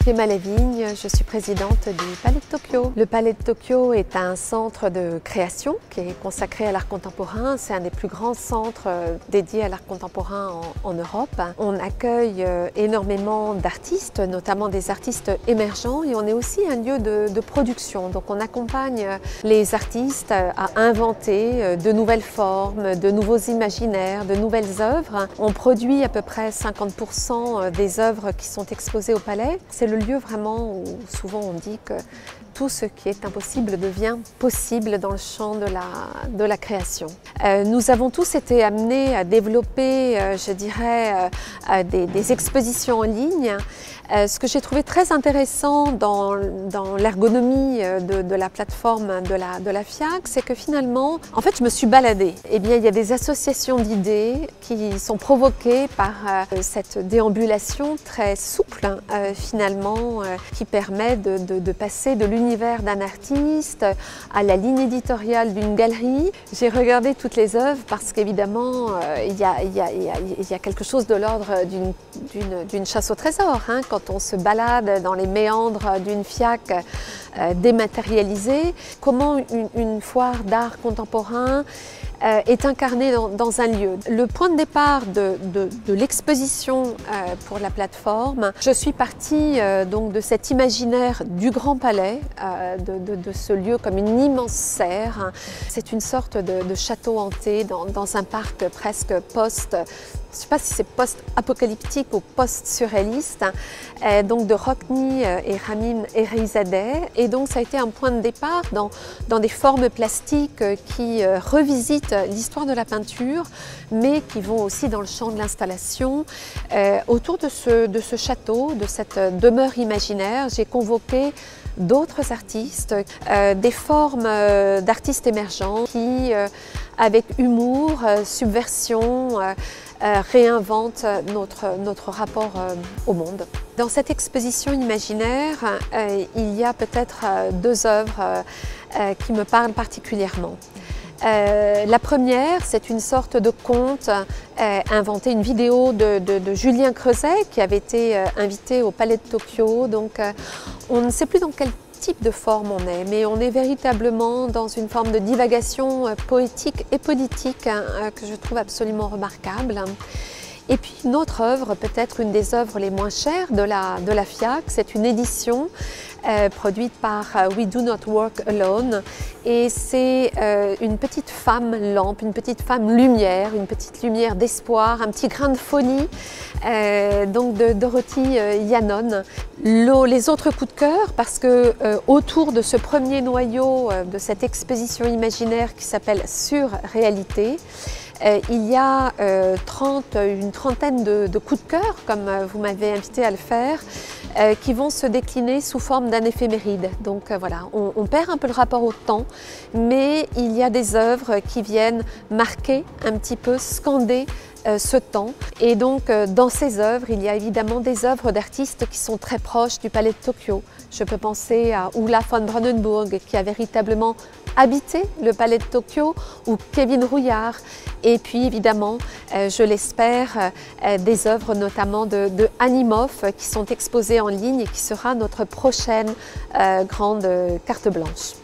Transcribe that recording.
Emma Lavigne, je suis présidente du Palais de Tokyo. Le Palais de Tokyo est un centre de création qui est consacré à l'art contemporain. C'est un des plus grands centres dédiés à l'art contemporain en Europe. On accueille énormément d'artistes, notamment des artistes émergents, et on est aussi un lieu de production. Donc on accompagne les artistes à inventer de nouvelles formes, de nouveaux imaginaires, de nouvelles œuvres. On produit à peu près 50% des œuvres qui sont exposées au Palais. C'est le lieu vraiment où souvent on dit que tout ce qui est impossible devient possible dans le champ de la création. Nous avons tous été amenés à développer, je dirais, des expositions en ligne. Ce que j'ai trouvé très intéressant dans l'ergonomie de la plateforme de la FIAC, c'est que finalement, en fait, je me suis baladée. Eh bien, il y a des associations d'idées qui sont provoquées par cette déambulation très souple, finalement, qui permet de passer de l'univers d'un artiste à la ligne éditoriale d'une galerie. J'ai regardé toutes les œuvres parce qu'évidemment, il y a quelque chose de l'ordre d'une chasse au trésor, hein, quand on se balade dans les méandres d'une FIAC dématérialisée. Comment une foire d'art contemporain est incarnée dans un lieu. Le point de départ de l'exposition pour la plateforme, je suis partie donc de cet imaginaire du Grand Palais, de ce lieu comme une immense serre. C'est une sorte de château hanté dans un parc presque je ne sais pas si c'est post-apocalyptique ou post-surréaliste, donc de Rockne et Ramin Erizadeh. Et donc ça a été un point de départ dans des formes plastiques qui revisitent l'histoire de la peinture, mais qui vont aussi dans le champ de l'installation. Autour de ce château, de cette demeure imaginaire, j'ai convoqué d'autres artistes, des formes d'artistes émergents qui, avec humour, subversion, réinventent notre rapport au monde. Dans cette exposition imaginaire, il y a peut-être deux œuvres qui me parlent particulièrement. La première, c'est une sorte de conte inventé, une vidéo de Julien Creuset qui avait été invité au Palais de Tokyo. Donc, on ne sait plus dans quel type de forme on est, mais on est véritablement dans une forme de divagation poétique et politique que je trouve absolument remarquable. Et puis une autre œuvre, peut-être une des œuvres les moins chères de la FIAC, c'est une édition produite par We Do Not Work Alone, et c'est une petite femme lampe, une petite femme lumière, une petite lumière d'espoir, un petit grain de folie, donc de Dorothy Yannon. Les autres coups de cœur, parce que autour de ce premier noyau de cette exposition imaginaire qui s'appelle Surréalité, il y a une trentaine de coups de cœur, comme vous m'avez invité à le faire, qui vont se décliner sous forme d'un éphéméride. Donc voilà, on perd un peu le rapport au temps, mais il y a des œuvres qui viennent marquer un petit peu, scander ce temps. Et donc dans ces œuvres, il y a évidemment des œuvres d'artistes qui sont très proches du Palais de Tokyo. Je peux penser à Ulla von Bronnenburg qui a véritablement habité le Palais de Tokyo, ou Kevin Rouillard. Et puis évidemment, je l'espère, des œuvres notamment de Annie Moff qui sont exposées en ligne et qui sera notre prochaine grande carte blanche.